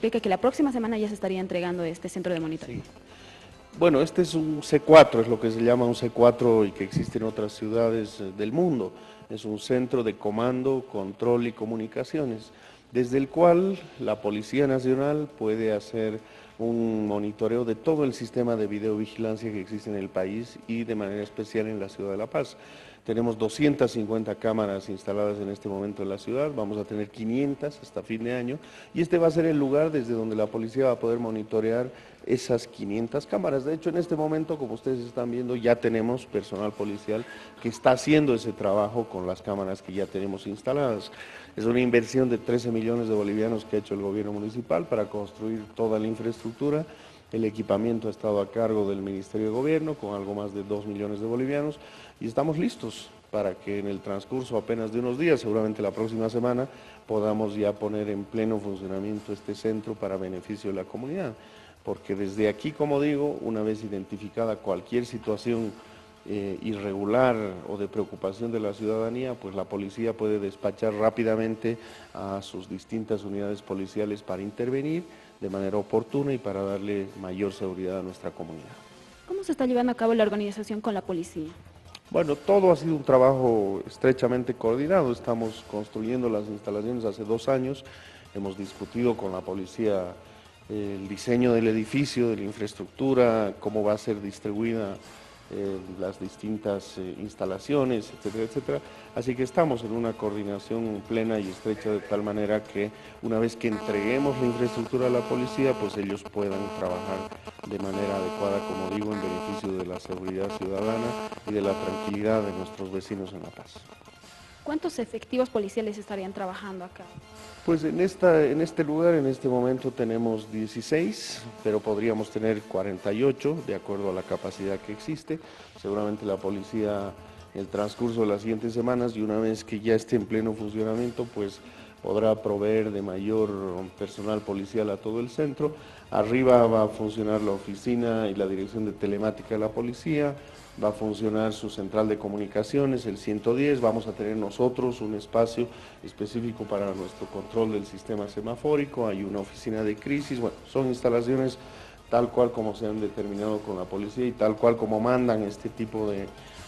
explica que la próxima semana ya se estaría entregando este centro de monitoreo. Sí. Bueno, este es un C4, es lo que se llama un C4 y que existe en otras ciudades del mundo. Es un centro de comando, control y comunicaciones, desde el cual la Policía Nacional puede hacer un monitoreo de todo el sistema de videovigilancia que existe en el país y de manera especial en la ciudad de La Paz. Tenemos 250 cámaras instaladas en este momento en la ciudad, vamos a tener 500 hasta fin de año y este va a ser el lugar desde donde la policía va a poder monitorear esas 500 cámaras. De hecho, en este momento, como ustedes están viendo, ya tenemos personal policial que está haciendo ese trabajo con las cámaras que ya tenemos instaladas. Es una inversión de 13 millones de bolivianos que ha hecho el gobierno municipal para construir toda la infraestructura. El equipamiento ha estado a cargo del Ministerio de Gobierno con algo más de 2 millones de bolivianos y estamos listos para que en el transcurso apenas de unos días, seguramente la próxima semana, podamos ya poner en pleno funcionamiento este centro para beneficio de la comunidad. Porque desde aquí, como digo, una vez identificada cualquier situación irregular o de preocupación de la ciudadanía, pues la policía puede despachar rápidamente a sus distintas unidades policiales para intervenir de manera oportuna y para darle mayor seguridad a nuestra comunidad. ¿Cómo se está llevando a cabo la organización con la policía? Bueno, todo ha sido un trabajo estrechamente coordinado. Estamos construyendo las instalaciones hace 2 años, hemos discutido con la policía el diseño del edificio, de la infraestructura, cómo va a ser distribuida las distintas instalaciones, etcétera, etcétera. Así que estamos en una coordinación plena y estrecha de tal manera que una vez que entreguemos la infraestructura a la policía, pues ellos puedan trabajar de manera adecuada, como digo, en beneficio de la seguridad ciudadana y de la tranquilidad de nuestros vecinos en La Paz. ¿Cuántos efectivos policiales estarían trabajando acá? Pues en este lugar, en este momento tenemos 16, pero podríamos tener 48 de acuerdo a la capacidad que existe. Seguramente la policía en el transcurso de las siguientes semanas y una vez que ya esté en pleno funcionamiento, pues podrá proveer de mayor personal policial a todo el centro. Arriba va a funcionar la oficina y la dirección de telemática de la policía, va a funcionar su central de comunicaciones, el 110, vamos a tener nosotros un espacio específico para nuestro control del sistema semafórico, hay una oficina de crisis, bueno, son instalaciones tal cual como se han determinado con la policía y tal cual como mandan este tipo de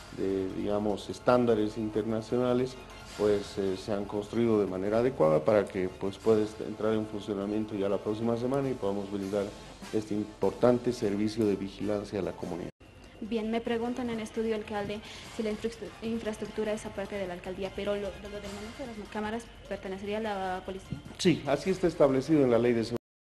digamos, estándares internacionales, pues se han construido de manera adecuada para que pues pueda entrar en funcionamiento ya la próxima semana y podamos brindar este importante servicio de vigilancia a la comunidad. Bien, me preguntan en estudio, alcalde, si la infraestructura es aparte de la alcaldía, pero lo del manejo de las cámaras pertenecería a la policía. Sí, así está establecido en la ley de seguridad.